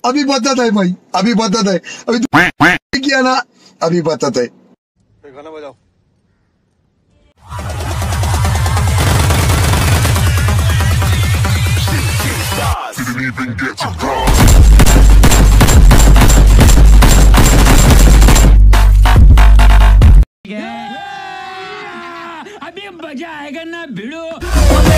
अभी बताता है भाई, अभी बताता है, अभी किया ना, अभी बताता है। गाना बजाओ। अभी मजा आएगा ना भिड़ो।